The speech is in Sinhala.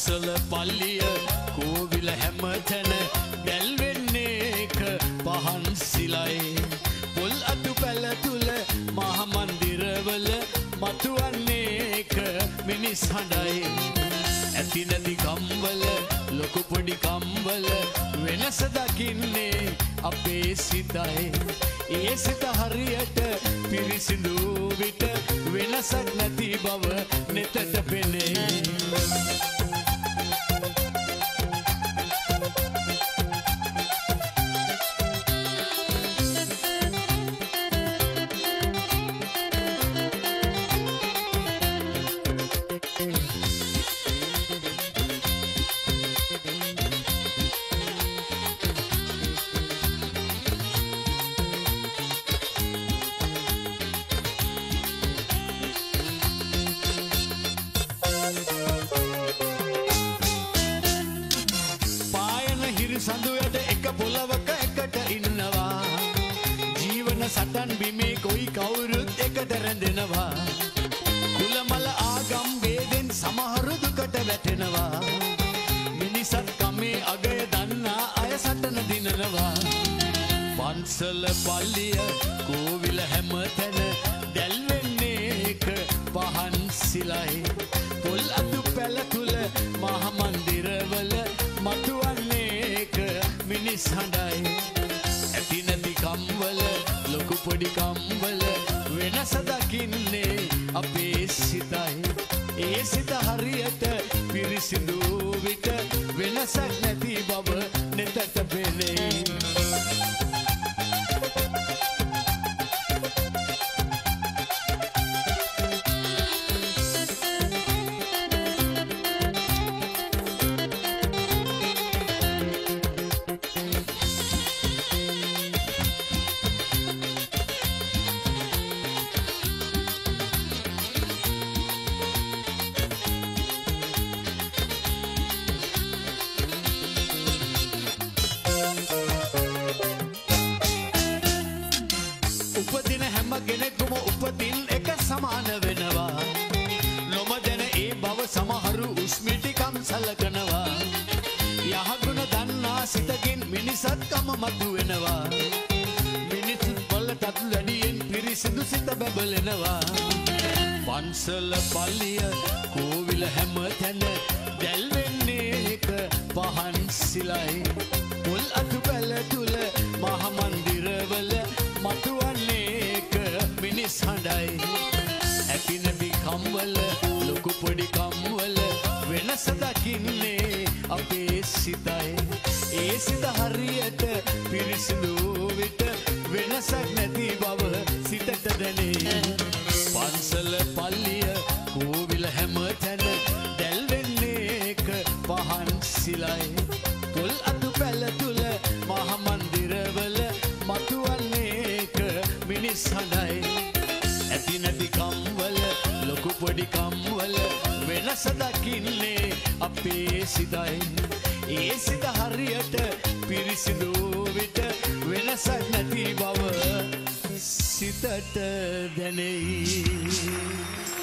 පන්සල පල්ලිය කෝවිල හැමතැන දැල්වෙන්නේක පහන් සිලයි පොල් අතු පැල තුල මහ මන්දිරවල මතුවන්නේක මිනිස් හඬයි ඇති නැති කම්වල ලොකු පොඩි කම්වල වෙනස දකින්නේ අපේ සිතයි ඒ සිත හරියට පිරිසිදු විට වෙනසක් නැති බව නෙතට පෙනේ සඳුයට එක පොළවක එකට ඉන්නවා ජීවන සටන් බිමේ කොයි කවුරුත් එකට රැඳෙනවා කුලමල ආගම් වේදෙන් සමහරු දුකට වැටෙනවා මිනිසත් කමේ අගය දන්නා අය සටන දිනනවා පන්සල පල්ලිය කෝවිල හැමතැන දැල්වෙන්නේ එක පහන් සිලයි පොල් අතු පැල තුල මහ මන්දිරවල මතුවන්නේ මිනිස් හඬයි ඇති නැති කම්වල ලොකු පොඩි කම්වල වෙනස දකින්නේ අපේ සිතයි ඒ සිත හරියට පිරිසිදු විට වෙනසක් නැති බව නෙතට පෙනේ උපදින හැම කෙනෙකුම උපතින් එක සමාන වෙනවා නොමදැන ඒ බව සමහරු උස්මිටිකම් සලකනවා යහගුණ දන්නා සිතකින් මිනිසත්කම මතුවෙනවා මිනිසුත් වලටත් වැඩියෙන් පිරිසිදු සිත බබලෙනවා පන්සල පල්ලිය කෝවිල හැමතැන දැල්වෙන්නේ එක පහන් සිලයි පොල් අතු පැල තුල මහ මන්දිරවල මතුවන්නේක මිනිස් හඬයි ඇති නැති කම්වල ලොකු පොඩි කම්වල වෙනස දකින්නේ අපේ සිතයි ඒ සිත හරියට පිරිසිදු විට වෙනසක් නැති බව සිතට දැනේ පන්සල පල්ලිය කෝවිල හැමතැන දැල්වෙන්නේක පහන් සිලයි පොල් අතු පැල තුල මහ මන්දිරවල මතුවන්නේක මිනිස් හඬයි ඇති නැති කම්වල ලොකු පොඩි කම්වල වෙනස දකින්නේ අපේ සිතයි ඒ සිත හරියට පිරිසිදු විට වෙනසක් නැති බව සිතට දැනෙයි